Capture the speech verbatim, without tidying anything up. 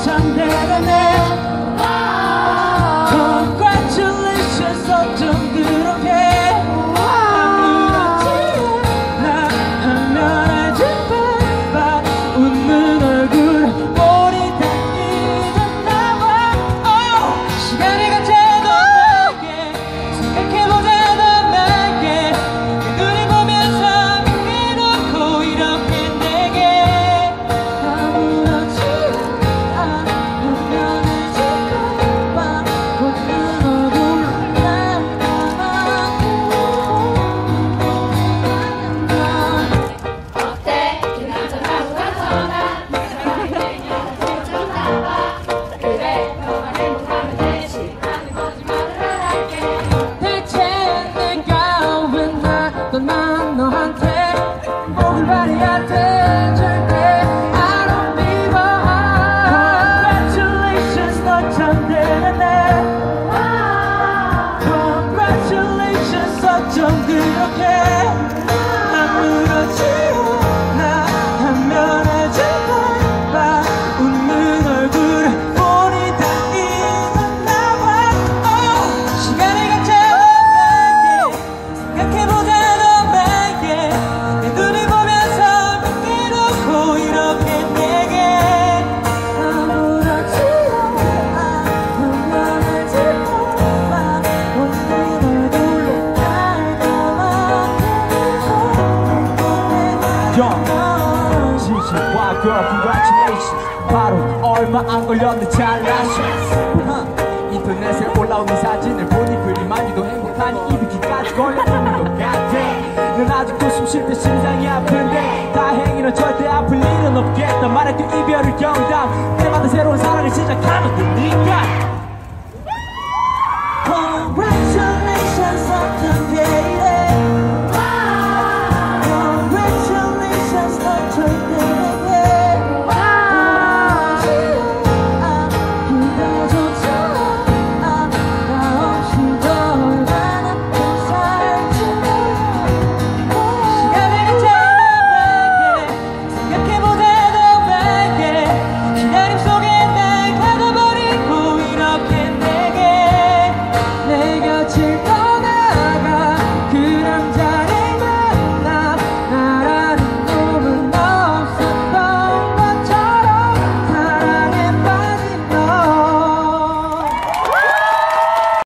너참 대단해. Congratulations 어쩜 그렇게 아무렇지 않아 화면에 짓밟아 웃는 얼굴 머리 닦이던가 봐. 시간이 같아도 내게 생각해보자도 내게 내 눈이 보면서 믿어놓고 이렇게 내게 아무렇지 않아 화면에 짓밟아 웃는 얼굴 날 어때? 그 남자 나보다 더 나. 그래, 너만 행복하면 되지. 나는 거짓말을 안 할게. 대체 내가 왜 나떠난 너한테 목을 바래야 돼. 절대 I don't give up. Congratulations 너참 대단해. Congratulations 어쩜 그렇게 아무렇지 않아 화면에 짓밟아 웃는 얼굴 볼이 닿이었나 봐. oh, 시간이 같아도 내게 생각해보자도 내게 내 눈을 보면서 믿어놓고 이렇게 내게 아무렇지 않아 화면에 짓밟아 웃는 얼굴로 날 감아줘. 진심과 girl congratulations 바로 얼마 안 걸렸는데 잘났어. 인터넷에 올라오는 사진을 보니 그리만이도 행복하니 이비기까지 걸려드는 것 같아. 넌 아직도 숨쉴 때 심장이 아픈데 다행히 넌 절대 아플 일은 없겠다. 말했던 이별을 경담 때마다 새로운 사랑을 시작하는 그 네가